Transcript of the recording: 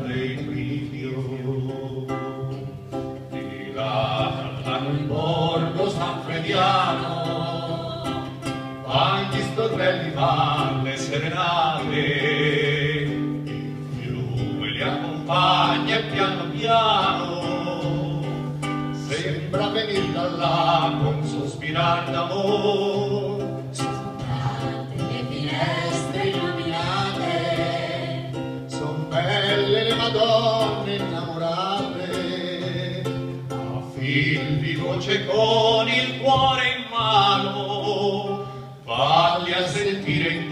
dei Rio. Di là hanno in borgo Sanfrediano, van gli stornelli, van le serenate, il fiume li accompagna e piano piano sembra venir da là con sospirar d'amor. Le Madonne innamorate, a fil di voce con il cuore in mano, falli a sentire in